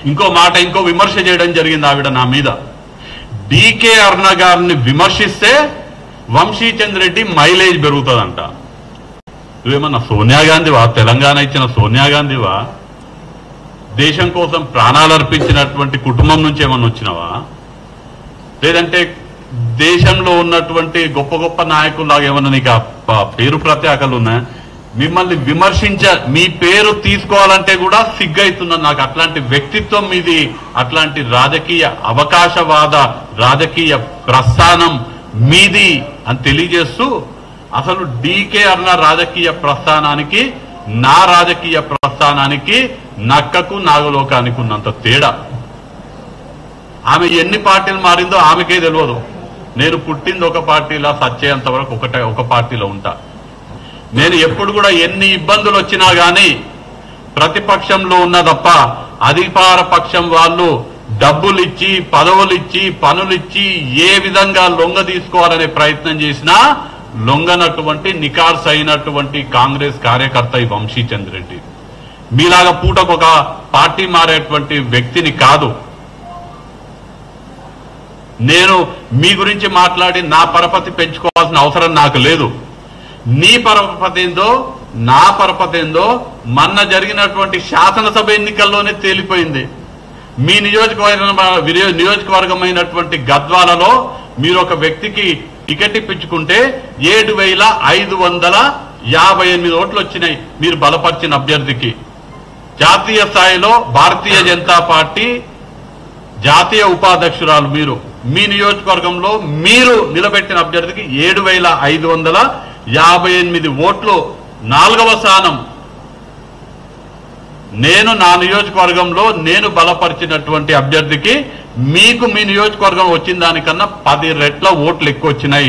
ఇంకో మాట ఇంకో విమర్శ చేయడం జరిగింది ఆవిడ నా మీద. డికే అరుణ గారిని విమర్శిస్తే వంశీచంద్ర రెడ్డి మైలేజ్ పెరుగుతుందంట. నువ్వేమన్నా సోనియా గాంధీవా? తెలంగాణ ఇచ్చిన సోనియా గాంధీవా? దేశం కోసం ప్రాణాలు అర్పించినటువంటి కుటుంబం నుంచి ఏమన్నా వచ్చినావా? లేదంటే దేశంలో ఉన్నటువంటి గొప్ప గొప్ప నాయకుల్లాగా ఏమన్నా నీకు పేరు ప్రత్యేకలు ఉన్నాయా? మిమ్మల్ని మీ పేరు తీసుకోవాలంటే కూడా సిగ్గైతున్నా. నాకు అట్లాంటి వ్యక్తిత్వం మీది, అట్లాంటి రాజకీయ అవకాశవాద రాజకీయ ప్రస్థానం మీది అని తెలియజేస్తూ, అసలు డీకే అరుణ రాజకీయ ప్రస్థానానికి నా రాజకీయ ప్రస్థానానికి నక్కకు నాగలోకానికి ఉన్నంత తేడా. ఆమె ఎన్ని పార్టీలు మారిందో ఆమెకే తెలియదు. నేను పుట్టింది ఒక పార్టీలో, సచ్చేంత వరకు ఒక పార్టీలో ఉంటా. నేను ఎప్పుడు కూడా ఎన్ని ఇబ్బందులు వచ్చినా గానీ ప్రతిపక్షంలో ఉన్న తప్ప అధికార పక్షం వాళ్ళు డబ్బులిచ్చి పదవులిచ్చి పనులిచ్చి ఏ విధంగా లొంగ తీసుకోవాలనే ప్రయత్నం చేసినా లొంగనటువంటి నికార్స్ అయినటువంటి కాంగ్రెస్ కార్యకర్త ఈ వంశీచంద్ర రెడ్డి. మీలాగా పూటకు ఒక పార్టీ మారేటువంటి వ్యక్తిని కాదు. నేను మీ గురించి మాట్లాడి నా పరపతి పెంచుకోవాల్సిన అవసరం నాకు లేదు. నీ పరపతి ఏందో నా పరపతి ఏందో మొన్న జరిగినటువంటి శాసనసభ ఎన్నికల్లోనే తేలిపోయింది. మీ నియోజకవర్గమైనటువంటి గద్వాలలో మీరు ఒక వ్యక్తికి టికెట్ ఇప్పించుకుంటే 7,558 ఓట్లు వచ్చినాయి మీరు బలపరిచిన అభ్యర్థికి. జాతీయ స్థాయిలో భారతీయ జనతా పార్టీ జాతీయ ఉపాధ్యక్షురాలు మీరు, మీ నియోజకవర్గంలో మీరు నిలబెట్టిన అభ్యర్థికి 7,558 ఓట్లు, 4వ స్థానం. నేను నా నియోజకవర్గంలో నేను బలపరిచినటువంటి అభ్యర్థికి మీకు మీ నియోజకవర్గం వచ్చిన దానికన్నా 10 రెట్ల ఓట్లు ఎక్కువ వచ్చినాయి.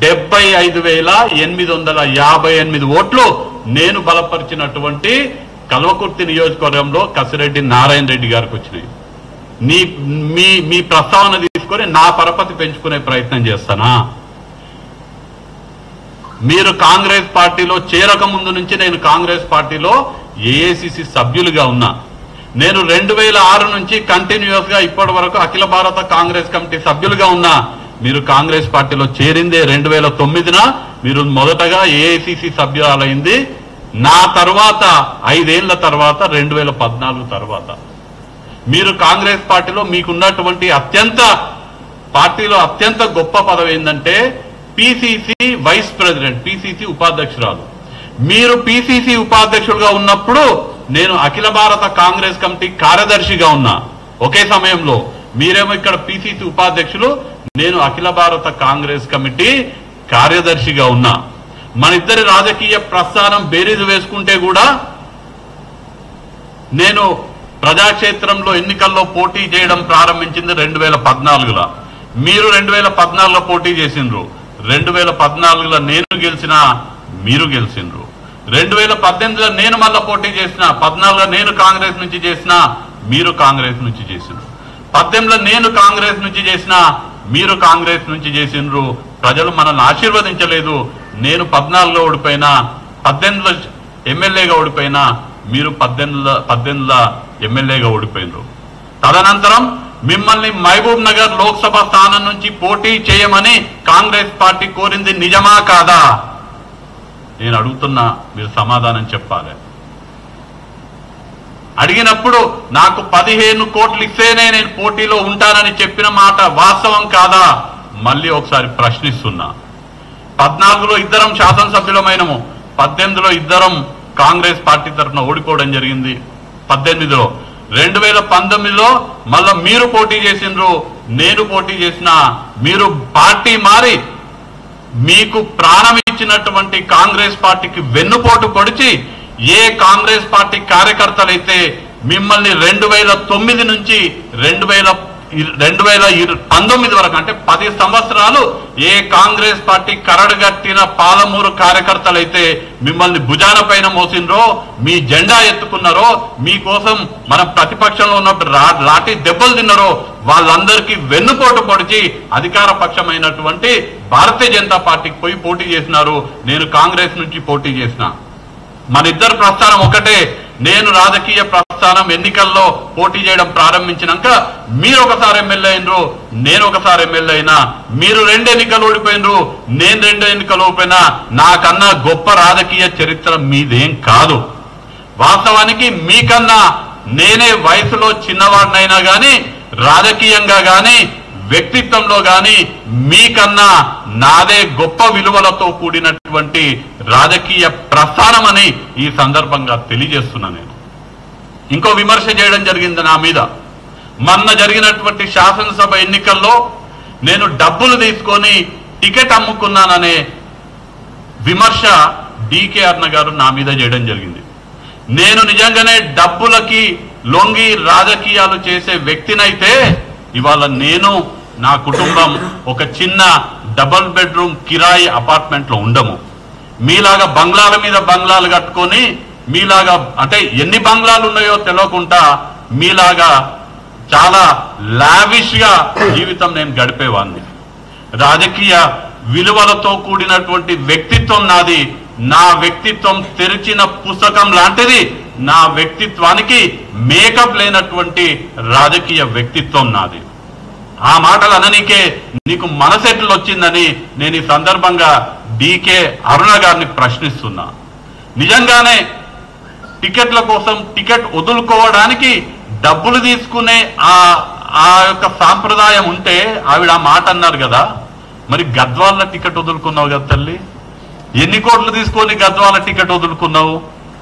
75,858 ఓట్లు నేను బలపరిచినటువంటి కల్వకుర్తి నియోజకవర్గంలో కసిరెడ్డి నారాయణ రెడ్డి గారికి వచ్చినాయి. మీ ప్రస్తావన తీసుకొని నా పరపతి పెంచుకునే ప్రయత్నం చేస్తానా? మీరు కాంగ్రెస్ పార్టీలో చేరక ముందు నుంచి నేను కాంగ్రెస్ పార్టీలో ఏఐసిసి సభ్యులుగా ఉన్నా. నేను 2006 నుంచి కంటిన్యూస్ గా ఇప్పటి వరకు అఖిల భారత కాంగ్రెస్ కమిటీ సభ్యులుగా ఉన్నా. మీరు కాంగ్రెస్ పార్టీలో చేరిందే 2009న. మీరు మొదటగా ఏఐసిసి సభ్యురాలైంది నా తర్వాత 5 ఏళ్ల తర్వాత 2014 తర్వాత. మీరు కాంగ్రెస్ పార్టీలో మీకున్నటువంటి పార్టీలో అత్యంత గొప్ప పదవి ఏంటంటే పిసిసి వైస్ ప్రెసిడెంట్, పిసిసి ఉపాధ్యక్షురాలు. మీరు పిసిసి ఉపాధ్యక్షులుగా ఉన్నప్పుడు నేను అఖిల భారత కాంగ్రెస్ కమిటీ కార్యదర్శిగా ఉన్నా. ఒకే సమయంలో మీరేమో ఇక్కడ పిసిసి ఉపాధ్యక్షులు, నేను అఖిల భారత కాంగ్రెస్ కమిటీ కార్యదర్శిగా ఉన్నా. మన ఇద్దరి రాజకీయ ప్రస్థానం బేరీజు వేసుకుంటే కూడా నేను ప్రజాక్షేత్రంలో ఎన్నికల్లో పోటీ చేయడం ప్రారంభించింది 2014లో. మీరు 2014లో పోటీ చేసిండ్రు. 2014లో నేను గెలిచినా మీరు గెలిచిండ్రు. 2018లో నేను మళ్ళా పోటీ చేసిన, 14లో నేను కాంగ్రెస్ నుంచి చేసిన, మీరు కాంగ్రెస్ నుంచి చేసిండ్రు. 18లో నేను కాంగ్రెస్ నుంచి చేసిన, మీరు కాంగ్రెస్ నుంచి చేసిండ్రు. ప్రజలు మనల్ని ఆశీర్వదించలేదు. నేను 14లో ఓడిపోయినా, 18లో ఎమ్మెల్యేగా ఓడిపోయినా, మీరు 18లో ఎమ్మెల్యేగా ఓడిపోయినరు. తదనంతరం మిమ్మల్ని మహబూబ్ నగర్ లోక్సభ స్థానం నుంచి పోటీ చేయమని కాంగ్రెస్ పార్టీ కోరింది నిజమా కాదా? నేను అడుగుతున్నా, మీరు సమాధానం చెప్పాలి. అడిగినప్పుడు నాకు 15 కోట్లు ఇస్తేనే నేను పోటీలో ఉంటానని చెప్పిన మాట వాస్తవం కాదా? మళ్ళీ ఒకసారి ప్రశ్నిస్తున్నా. 14లో ఇద్దరం శాసనసభ్యులమైనము, 18లో ఇద్దరం కాంగ్రెస్ పార్టీ తరఫున ఓడిపోవడం జరిగింది. 18లో 2019లో మళ్ళా మీరు పోటీ చేసిండ్రు, నేను పోటీ చేసిన. మీరు పార్టీ మారి మీకు ప్రాణం ఇచ్చినటువంటి కాంగ్రెస్ పార్టీకి వెన్నుపోటు పొడిచి ఏ కాంగ్రెస్ పార్టీ కార్యకర్తలైతే మిమ్మల్ని 2009 నుంచి 2019 వరకు అంటే 10 సంవత్సరాలు ఏ కాంగ్రెస్ పార్టీ కరడుగట్టిన పాలమూరు కార్యకర్తలైతే మిమ్మల్ని భుజాన పైన మోసిండ్రో, మీ జెండా ఎత్తుకున్నారో, మీకోసం మన ప్రతిపక్షంలో ఉన్నప్పుడు లాఠీ దెబ్బలు తిన్నారో వాళ్ళందరికీ వెన్నుపోటు పొడిచి అధికార పక్షమైనటువంటి భారతీయ జనతా పార్టీకి పోయి పోటీ చేసినారు. నేను కాంగ్రెస్ నుంచి పోటీ చేసిన. మన ఇద్దరు ప్రస్థానం ఒకటే. నేను రాజకీయ ప్రస్థానం ఎన్నికల్లో పోటీ చేయడం ప్రారంభించినాక మీరు ఒకసారి ఎమ్మెల్యే అయినరు, నేను ఒకసారి ఎమ్మెల్యే అయినా, మీరు 2 ఎన్నికలు ఓడిపోయినరు, నేను 2 ఎన్నికలు ఓడిపోయినా నాకన్నా గొప్ప రాజకీయ చరిత్ర మీదేం కాదు. వాస్తవానికి మీకన్నా నేనే వయసులో చిన్నవాడినైనా గాని రాజకీయంగా గాని వ్యక్తిత్వంలో గాని మీకన్నా నాదే గొప్ప విలువలతో కూడినటువంటి రాజకీయ ప్రస్థానమని ఈ సందర్భంగా తెలియజేస్తున్నా. నేను ఇంకో విమర్శ చేయడం జరిగింది నా మీద. మొన్న జరిగినటువంటి శాసనసభ ఎన్నికల్లో నేను డబ్బులు తీసుకొని టికెట్ అమ్ముకున్నాననే విమర్శ డీకే అరుణ గారు నా మీద చేయడం జరిగింది. నేను నిజంగానే డబ్బులకి లొంగి రాజకీయాలు చేసే వ్యక్తినైతే ఇవాళ నేను నా కుటుంబం ఒక చిన్న డబుల్ బెడ్రూమ్ కిరాయి అపార్ట్మెంట్ లో ఉండము. మీలాగా బంగ్లాల మీద బంగ్లాలు కట్టుకొని మీలాగా అంటే ఎన్ని బంగ్లాలు ఉన్నాయో తెలియకుండా మీలాగా చాలా లావిష్ గా జీవితం నేను గడిపేవాడిని. రాజకీయ విలువలతో కూడినటువంటి వ్యక్తిత్వం నాది. నా వ్యక్తిత్వం తెరిచిన పుస్తకం లాంటిది. నా వ్యక్తిత్వానికి మేకప్ లేనటువంటి రాజకీయ వ్యక్తిత్వం నాది. ఆ మాటలు అననీకే నీకు మనసెట్లు వచ్చిందని నేను ఈ సందర్భంగా డీకే అరుణ గారిని ప్రశ్నిస్తున్నా. నిజంగానే టికెట్ల కోసం టికెట్ వదులుకోవడానికి డబ్బులు తీసుకునే ఆ యొక్క సాంప్రదాయం ఉంటే ఆవిడ ఆ మాట అన్నారు కదా, మరి గద్వాల టికెట్ వదులుకున్నావు కదా తల్లి, ఎన్ని కోట్లు తీసుకొని గద్వాల టికెట్ వదులుకున్నావు?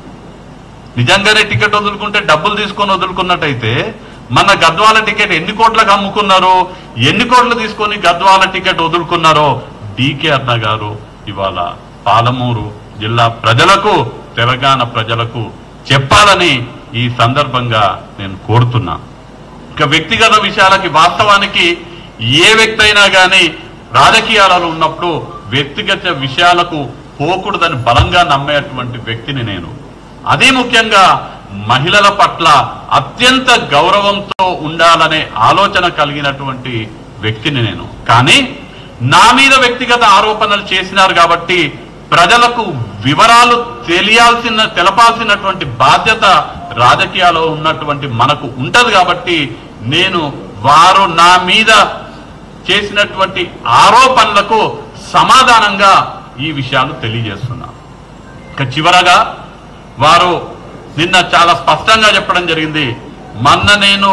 నిజంగానే టికెట్ వదులుకుంటే డబ్బులు తీసుకొని వదులుకున్నట్టయితే మన గద్వాల టికెట్ ఎన్ని కోట్లకు అమ్ముకున్నారో, ఎన్ని కోట్లు తీసుకొని గద్వాల టికెట్ వదులుకున్నారో డీకే అరుణ గారు ఇవాళ పాలమూరు జిల్లా ప్రజలకు, తెలంగాణ ప్రజలకు చెప్పాలని ఈ సందర్భంగా నేను కోరుతున్నా. ఇక వ్యక్తిగత విషయాలకి వాస్తవానికి ఏ వ్యక్తి అయినా కానీ రాజకీయాలలో ఉన్నప్పుడు వ్యక్తిగత విషయాలకు పోకూడదని బలంగా నమ్మేటువంటి వ్యక్తిని నేను. అదే ముఖ్యంగా మహిళల పట్ల అత్యంత గౌరవంతో ఉండాలనే ఆలోచన కలిగినటువంటి వ్యక్తిని నేను. కానీ నా మీద వ్యక్తిగత ఆరోపణలు చేసినారు కాబట్టి ప్రజలకు వివరాలు తెలపాల్సినటువంటి బాధ్యత రాజకీయాల్లో ఉన్నటువంటి మనకు ఉంటది. కాబట్టి నేను వారు నా మీద చేసినటువంటి ఆరోపణలకు సమాధానంగా ఈ విషయాలు తెలియజేస్తున్నా. ఇక చివరగా వారు నిన్న చాలా స్పష్టంగా చెప్పడం జరిగింది. మొన్న నేను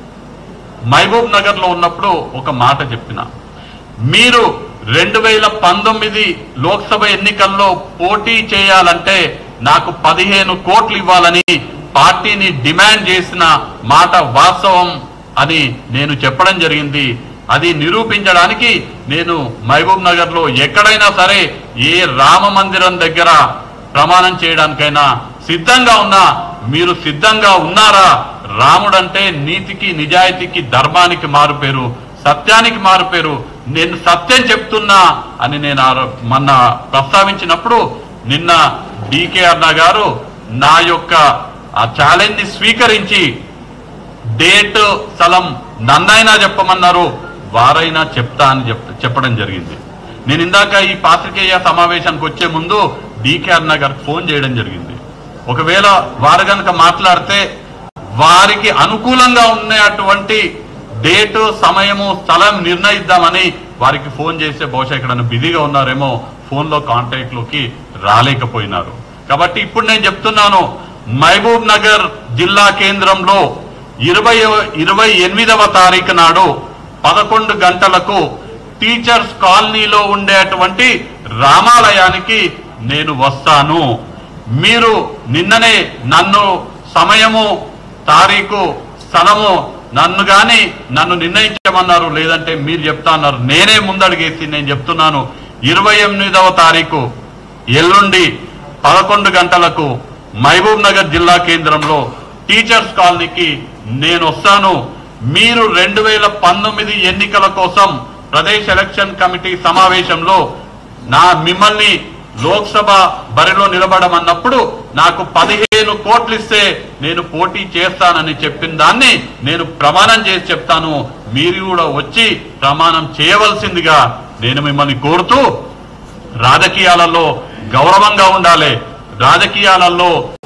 మహబూబ్ నగర్ లో ఉన్నప్పుడు ఒక మాట చెప్పిన, మీరు 2019 లోక్సభ ఎన్నికల్లో పోటీ చేయాలంటే నాకు 15 కోట్లు ఇవ్వాలని పార్టీని డిమాండ్ చేసిన మాట వాస్తవం అని నేను చెప్పడం జరిగింది. అది నిరూపించడానికి నేను మహబూబ్ నగర్ లో ఎక్కడైనా సరే ఏ రామ మందిరం దగ్గర ప్రమాణం చేయడానికైనా సిద్ధంగా ఉన్నా. మీరు సిద్ధంగా ఉన్నారా? రాముడంటే నీతికి, నిజాయితీకి, ధర్మానికి మారుపేరు, సత్యానికి మారుపేరు. నేను సత్యం చెప్తున్నా అని నేను మొన్న ప్రస్తావించినప్పుడు నిన్న డీకే అరుణ గారు నా యొక్క ఆ ఛాలెంజ్ ని స్వీకరించి డేట్, స్థలం నన్నైనా చెప్పమన్నారు, వారైనా చెప్తా అని చెప్పడం జరిగింది. నేను ఇందాక ఈ పాత్రికేయ సమావేశానికి వచ్చే ముందు డీకే అరుణ గారికి ఫోన్ చేయడం జరిగింది. ఒకవేళ వారు కనుక మాట్లాడితే వారికి అనుకూలంగా ఉన్నటువంటి డేటు, సమయము, స్థలం నిర్ణయిద్దామని వారికి ఫోన్ చేస్తే బహుశా ఇక్కడ బిజీగా ఉన్నారేమో, ఫోన్లో కాంటాక్ట్ లోకి రాలేకపోయినారు. కాబట్టి ఇప్పుడు నేను చెప్తున్నాను, మహబూబ్ నగర్ జిల్లా కేంద్రంలో 28వ తారీఖు నాడు 11 గంటలకు టీచర్స్ కాలనీలో ఉండేటువంటి రామాలయానికి నేను వస్తాను. మీరు నిన్ననే నన్ను సమయము, తారీఖు, స్థలము నన్ను నిర్ణయించమన్నారు, లేదంటే మీరు చెప్తా అన్నారు. నేనే ముందడిగేసి నేను చెప్తున్నాను, 28వ తారీఖు ఎల్లుండి 11 గంటలకు మహబూబ్ నగర్ జిల్లా కేంద్రంలో టీచర్స్ కాలనీకి నేను వస్తాను. మీరు 2019 ఎన్నికల కోసం ప్రదేశ్ ఎలక్షన్ కమిటీ సమావేశంలో మిమ్మల్ని లోక్సభ బరిలో నిలబడమన్నప్పుడు నాకు 15 కోట్లు ఇస్తే నేను పోటీ చేస్తానని చెప్పిన దాన్ని నేను ప్రమాణం చేసి చెప్తాను. మీరు కూడా వచ్చి ప్రమాణం చేయవలసిందిగా నేను మిమ్మల్ని కోరుతూ, రాజకీయాలలో గౌరవంగా ఉండాలి, రాజకీయాలలో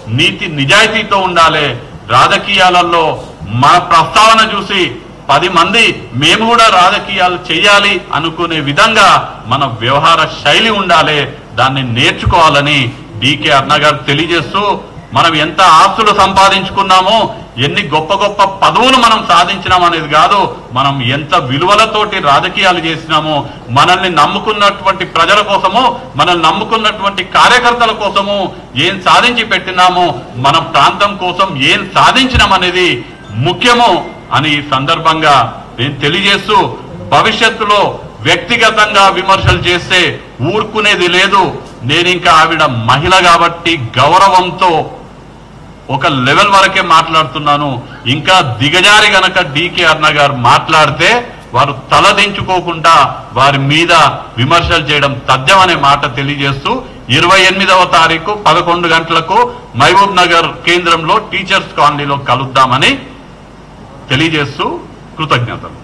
నీతి నిజాయితీతో ఉండాలి. రాజకీయాలలో మన ప్రస్తావన చూసి 10 మంది మేము కూడా రాజకీయాలు చేయాలి అనుకునే విధంగా మన వ్యవహార శైలి ఉండాలి. దాన్ని నేర్చుకోవాలని డీకే అరుణ గారు తెలియజేస్తూ, మనం ఎంత ఆస్తులు సంపాదించుకున్నామో, ఎన్ని గొప్ప గొప్ప పదవులు మనం సాధించినాం అనేది కాదు, మనం ఎంత విలువలతోటి రాజకీయాలు చేసినామో, మనల్ని నమ్ముకున్నటువంటి ప్రజల కోసము, మనల్ని నమ్ముకున్నటువంటి కార్యకర్తల కోసము ఏం సాధించి పెట్టినామో, మన ప్రాంతం కోసం ఏం సాధించినాం అనేది ముఖ్యము అని ఈ సందర్భంగా నేను తెలియజేస్తూ, భవిష్యత్తులో వ్యక్తిగతంగా విమర్శలు చేస్తే ఊరుకునేది లేదు. నేను ఇంకా ఆవిడ మహిళ కాబట్టి గౌరవంతో ఒక లెవెల్ వరకే మాట్లాడుతున్నాను. ఇంకా దిగజారి గనక డీకే అరుణ గారు మాట్లాడితే వారు తలదించుకోకుండా వారి మీద విమర్శలు చేయడం తథ్యం అనే మాట తెలియజేస్తూ, 28వ తారీఖు 11 గంటలకు మహబూబ్ నగర్ కేంద్రంలో టీచర్స్ కాలనీలో కలుద్దామని తెలియజేస్తూ కృతజ్ఞతలు.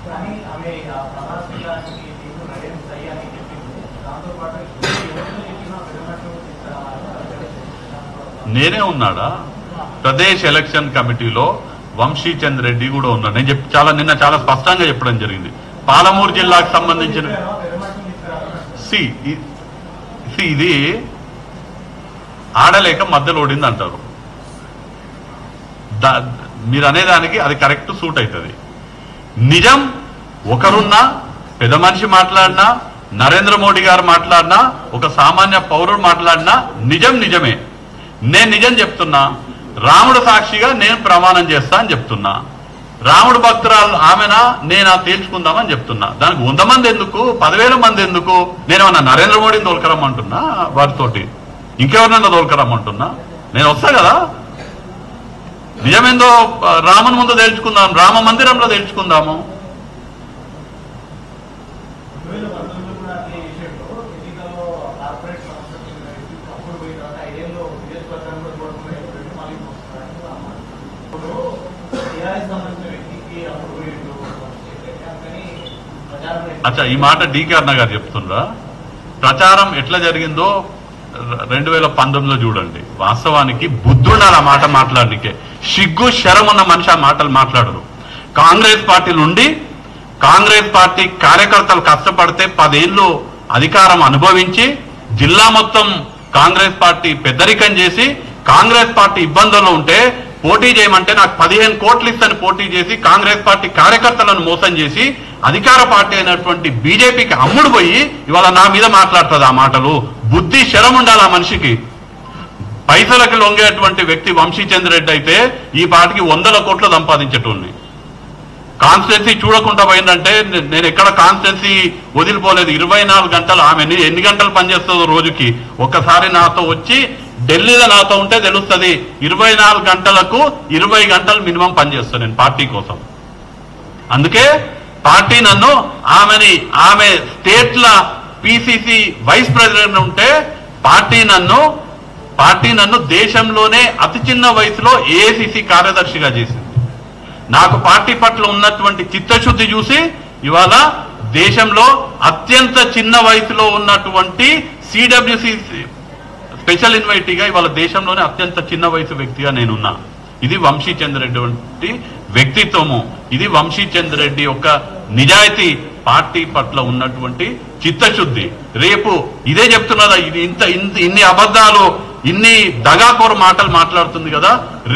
నేనే ఉన్నాడా? ప్రదేశ్ ఎలక్షన్ కమిటీలో వంశీచంద్ రెడ్డి కూడా ఉన్నాడు. నేను నిన్న చాలా స్పష్టంగా చెప్పడం జరిగింది. పాలమూరు జిల్లాకు సంబంధించిన ఇది ఆడలేక మధ్యలో ఓడింది అంటారు. మీరు అనేదానికి అది కరెక్ట్ సూట్ అవుతుంది. నిజం ఒకరున్నా, పెద్ద మనిషి మాట్లాడినా, నరేంద్ర మోడీ గారు మాట్లాడినా, ఒక సామాన్య పౌరుడు మాట్లాడినా నిజం నిజమే. నేను నిజం చెప్తున్నా. రాముడు సాక్షిగా నేను ప్రమాణం చేస్తా అని చెప్తున్నా. రాముడు భక్తురాలు ఆమెనా నేనా తేల్చుకుందామని చెప్తున్నా. దానికి 100 మంది ఎందుకు, 10,000 మంది ఎందుకు? నేనేమన్నా నరేంద్ర మోడీని తోలుకరమ్మంటున్నా, వారితోటి ఇంకెవరినైనా తోలుకరమ్మంటున్నా? నేను వస్తా కదా. నిజమేందో రాముని ముందు తేల్చుకుందాం, రామ మందిరంలో తేల్చుకుందాము. అచ్చా, ఈ మాట డీకే అరుణ గారు చెప్తుండ్రా? ప్రచారం ఎట్లా జరిగిందో 2019లో చూడండి. వాస్తవానికి బుద్ధుండాలి ఆ మాట మాట్లాడనికే. సిగ్గు శరం ఉన్న మనిషి ఆ మాటలు మాట్లాడరు. కాంగ్రెస్ పార్టీ నుండి కాంగ్రెస్ పార్టీ కార్యకర్తలు కష్టపడితే 10 ఏళ్ళు అధికారం అనుభవించి జిల్లా మొత్తం కాంగ్రెస్ పార్టీ పెద్దరికం చేసి కాంగ్రెస్ పార్టీ ఇబ్బందుల్లో ఉంటే పోటీ చేయమంటే నాకు 15 కోట్లు ఇస్తని పోటీ చేసి కాంగ్రెస్ పార్టీ కార్యకర్తలను మోసం చేసి అధికార పార్టీ అయినటువంటి బీజేపీకి అమ్ముడు పోయి ఇవాళ నా మీద మాట్లాడుతుంది ఆ మాటలు. బుద్ధి శరం ఉండాలి ఆ మనిషికి. పైసలకు లొంగేటువంటి వ్యక్తి వంశీచంద్ రెడ్డి అయితే ఈ పార్టీకి 100 కోట్లు సంపాదించేటోని. కాన్స్టిట్యున్సీ చూడకుండా పోయిందంటే నేను ఎక్కడ కాన్స్టిట్యున్సీ వదిలిపోలేదు. 24 గంటలు ఆమె ఎన్ని గంటలు పనిచేస్తుందో రోజుకి ఒక్కసారి నాతో వచ్చి ఢిల్లీలో నాతో ఉంటే తెలుస్తుంది. 24 గంటలకు 20 గంటలు మినిమం పనిచేస్తాను నేను పార్టీ కోసం. అందుకే పార్టీ నన్ను ఆమె స్టేట్ల పిసిసి వైస్ ప్రెసిడెంట్ ఉంటే పార్టీ నన్ను దేశంలోనే అతి చిన్న వయసులో ఏఐసిసి కార్యదర్శిగా చేసింది. నాకు పార్టీ పట్ల ఉన్నటువంటి చిత్తశుద్ధి చూసి ఇవాళ దేశంలో అత్యంత చిన్న వయసులో ఉన్నటువంటి సిడబ్ల్యూసి స్పెషల్ ఇన్వైటీగా ఇవాళ దేశంలోనే అత్యంత చిన్న వయసు వ్యక్తిగా నేనున్నా. ఇది వంశీచంద్ రెడ్డి వంటి వ్యక్తిత్వము. ఇది వంశీచంద్ రెడ్డి యొక్క నిజాయితీ, పార్టీ పట్ల ఉన్నటువంటి చిత్తశుద్ధి. రేపు ఇదే చెప్తున్నదా, ఇది ఇన్ని అబద్ధాలు, ఇన్ని దగాకోరు మాటలు మాట్లాడుతుంది కదా.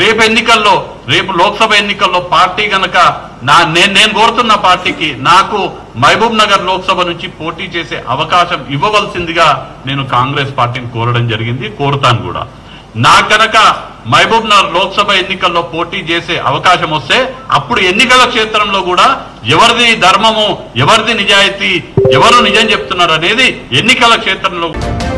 రేపు లోక్సభ ఎన్నికల్లో పార్టీ గనక నేను కోరుతున్న పార్టీకి నాకు మహబూబ్ నగర్ లోక్సభ నుంచి పోటీ చేసే అవకాశం ఇవ్వవలసిందిగా నేను కాంగ్రెస్ పార్టీని కోరడం జరిగింది, కోరుతాను కూడా. నాకు గనక మహబూబ్ నగర్ లోక్సభ ఎన్నికల్లో పోటీ చేసే అవకాశం వస్తే అప్పుడు ఎన్నికల క్షేత్రంలో కూడా ఎవరిది ధర్మము, ఎవరిది నిజాయితీ, ఎవరు నిజం చెప్తున్నారు అనేది ఎన్నికల క్షేత్రంలో